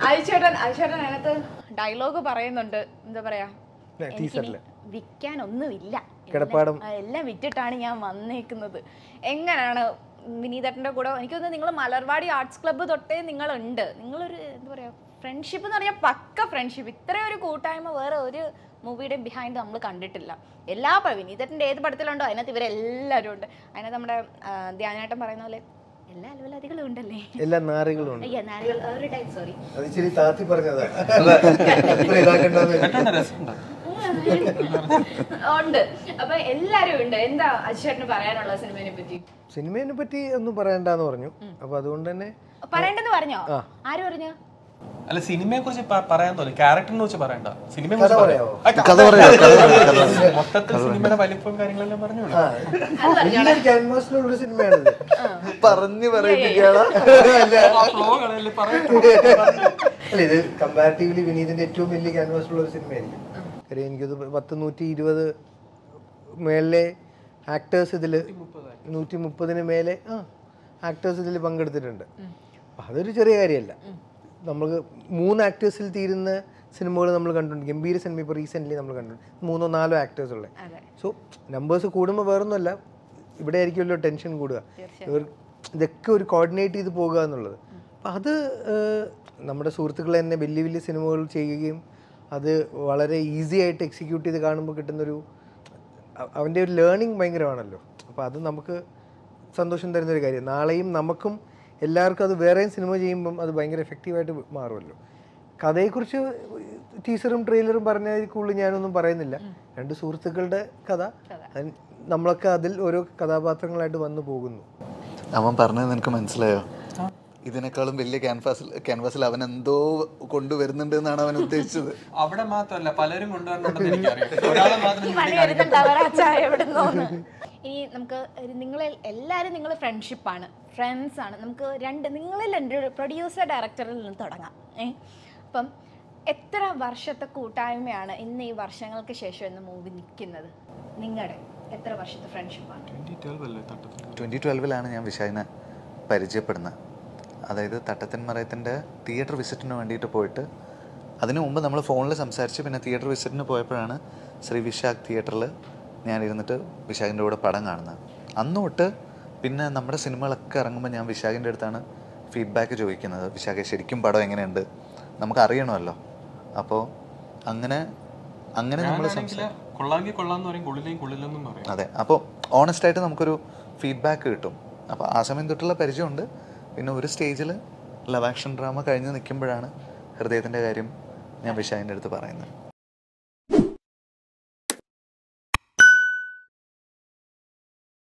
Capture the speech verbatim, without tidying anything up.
അയച്ചേട്ടൻ അയച്ചേട്ടൻ അതിനകത്ത് ഡയലോഗ് പറയുന്നുണ്ട്, എന്താ പറയാ, വിൽക്കാൻ ഒന്നുമില്ല, എല്ലാം വിറ്റിട്ടാണ് ഞാൻ വന്നേക്കുന്നത്. എങ്ങനെയാണ് വിനീതേട്ടൻ്റെ കൂടെ? എനിക്കൊന്ന് നിങ്ങൾ മലർവാടി ആർട്സ് ക്ലബ്ബ് തൊട്ടേ നിങ്ങളുണ്ട്. നിങ്ങളൊരു എന്താ പറയാ ഫ്രണ്ട്ഷിപ്പ് എന്ന് പറഞ്ഞാൽ പക്ക ഫ്രണ്ട്ഷിപ്പ്. ഇത്രയും ഒരു കൂട്ടായ്മ വേറെ ഒരു മൂവിയുടെ ബിഹൈൻഡ് നമ്മൾ കണ്ടിട്ടില്ല. എല്ലാ വിനീതേട്ടൻ്റെ ഏത് പടത്തിലുണ്ടോ അതിനകത്ത് ഇവരെല്ലാവരും ഉണ്ട്. അതിനകത്ത് നമ്മുടെ ധ്യാനേട്ടൻ പറയുന്ന പോലെ എല്ലാ അലവലാദികളും ഉണ്ടല്ലേ, എല്ലാ നാറികളും ഉണ്ട്. സോറി ഉണ്ട്. അപ്പൊ എല്ലാരും ഉണ്ട്. എന്താ അച്ഛേട്ടന് പറയാനുള്ള സിനിമയെ പറ്റി? സിനിമയെ പറ്റി ഒന്നും പറയണ്ടെന്ന് പറഞ്ഞു. അപ്പൊ അതുകൊണ്ട് തന്നെ പറയണ്ടെന്ന് പറഞ്ഞോ? ആര് പറഞ്ഞു? അല്ല, സിനിമയെ കുറിച്ച് പറയാൻ തോന്നി, ക്യാരക്ടറിനെ കുറിച്ച് പറയണ്ട, സിനിമയെ മൊത്തത്തിൽ സിനിമയുടെ വലിപ്പം കാര്യങ്ങളെല്ലാം പറഞ്ഞു. ക്യാൻവാസിലുള്ള സിനിമയാണിത്, പറഞ്ഞു പറയിപ്പിക്കുകയാണ്. അല്ല, ഇത് കമ്പാരിറ്റീവ്ലി വിനീതിന്റെ ഏറ്റവും വലിയ ക്യാൻവാസിലുള്ള ഒരു സിനിമയായിരിക്കും. കാര്യം എനിക്കത് പത്ത് നൂറ്റി ഇരുപത് മേലെ ആക്ടേഴ്സ് ഇതിൽ, നൂറ്റി മുപ്പതിന് മേലെ ആ ആക്ടേഴ്സ് ഇതിൽ പങ്കെടുത്തിട്ടുണ്ട്. അപ്പം അതൊരു ചെറിയ കാര്യമല്ല. നമുക്ക് മൂന്ന് ആക്ടേഴ്സിൽ തീരുന്ന സിനിമകൾ നമ്മൾ കണ്ടിട്ടുണ്ട്. ഗംഭീര സിനിമ ഇപ്പോൾ റീസെൻ്റ്ലി നമ്മൾ കണ്ടിട്ടുണ്ട്, മൂന്നോ നാലോ ആക്ടേഴ്സ് ഉള്ളത്. സോ നമ്പേഴ്സ് കൂടുമ്പോൾ വേറൊന്നുമല്ല, ഇവിടെ ആയിരിക്കുമല്ലോ ടെൻഷൻ കൂടുക. ഇവർ ഇതൊക്കെ ഒരു കോർഡിനേറ്റ് ചെയ്ത് പോകുക എന്നുള്ളത്. അപ്പം അത് നമ്മുടെ സുഹൃത്തുക്കൾ തന്നെ വലിയ വലിയ സിനിമകൾ ചെയ്യുകയും അത് വളരെ ഈസി ആയിട്ട് എക്സിക്യൂട്ട് ചെയ്ത് കാണുമ്പോൾ കിട്ടുന്നൊരു അവൻ്റെ ഒരു ലേണിംഗ് ഭയങ്കരമാണല്ലോ. അപ്പോൾ അത് നമുക്ക് സന്തോഷം തരുന്നൊരു കാര്യം. നാളെയും നമുക്കും എല്ലാവർക്കും അത് വേറെയും സിനിമ ചെയ്യുമ്പം അത് ഭയങ്കര എഫക്റ്റീവായിട്ട് മാറുമല്ലോ. കഥയെക്കുറിച്ച് ടീസറും ട്രെയിലറും പറഞ്ഞതിൽ കൂടുതൽ ഞാനൊന്നും പറയുന്നില്ല. രണ്ട് സുഹൃത്തുക്കളുടെ കഥ, നമ്മളൊക്കെ അതിൽ ഓരോ കഥാപാത്രങ്ങളായിട്ട് വന്നു പോകുന്നു. അവൻ പറഞ്ഞത് നിനക്ക് മനസ്സിലായോ? ഇതിനേക്കാളും വലിയ ക്യാൻവാസിൽ ക്യാൻവാസിൽ അവൻ എന്തോ കൊണ്ടുവരുന്നുണ്ട് എന്നാണ് അവൻ ഉദ്ദേശിച്ചത്. അവിടെ മാത്രമല്ല, പലരും കൊണ്ടുവരുന്നുണ്ടെന്ന് ഇനി നമുക്ക് നിങ്ങൾ എല്ലാവരും നിങ്ങൾ ഫ്രണ്ട്ഷിപ്പാണ്, ഫ്രണ്ട്സാണ്. നമുക്ക് രണ്ട് നിങ്ങളിൽ രണ്ട് പ്രൊഡ്യൂസർ ഡയറക്ടറിൽ നിന്ന് തുടങ്ങാം. ഏ അപ്പം എത്ര വർഷത്തെ കൂട്ടായ്മയാണ് ഇന്ന് ഈ വർഷങ്ങൾക്ക് ശേഷം ഇന്ന് മൂവി നിൽക്കുന്നത്? നിങ്ങളുടെ എത്ര വർഷത്തെ ഫ്രണ്ട്ഷിപ്പാണ്? ട്വൻറ്റി ട്വൽവിലാണ് ഞാൻ വിശാഖിനെ പരിചയപ്പെടുന്നത്. അതായത് തട്ടത്തിൻ മറയത്തിൻ്റെ തിയേറ്റർ വിസിറ്റിന് വേണ്ടിയിട്ട് പോയിട്ട്, അതിനു മുമ്പ് നമ്മൾ ഫോണിൽ സംസാരിച്ച് പിന്നെ തിയേറ്റർ വിസിറ്റിന് പോയപ്പോഴാണ് ശ്രീ വിശാഖ് തിയേറ്ററിൽ ഞാനിരുന്നിട്ട് വിശാഖിൻ്റെ കൂടെ പടം കാണുന്നത്. അന്ന് തൊട്ട് പിന്നെ നമ്മുടെ സിനിമകളൊക്കെ ഇറങ്ങുമ്പോൾ ഞാൻ വിശാഖിൻ്റെ അടുത്താണ് ഫീഡ്ബാക്ക് ചോദിക്കുന്നത്. വിശാഖെ ശരിക്കും പടം എങ്ങനെയുണ്ട്, നമുക്ക് അറിയണമല്ലോ. അപ്പോൾ അങ്ങനെ അങ്ങനെ നമ്മൾ അതെ, അപ്പോൾ ഓണസ്റ്റായിട്ട് നമുക്കൊരു ഫീഡ്ബാക്ക് കിട്ടും. അപ്പോൾ ആ സമയം തൊട്ടുള്ള പരിചയമുണ്ട്. പിന്നെ ഒരു സ്റ്റേജിൽ ലവ് ആക്ഷൻ ഡ്രാമ കഴിഞ്ഞ് നിൽക്കുമ്പോഴാണ് ഹൃദയത്തിൻ്റെ കാര്യം ഞാൻ വിശാഖിൻ്റെ അടുത്ത് പറയുന്നത്.